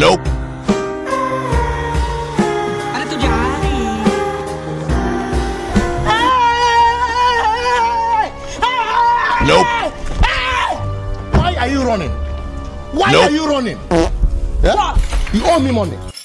Nope. Ada tuh jari. Nope. Why are you running? Why Nope. are you running? Yeah? You owe me money.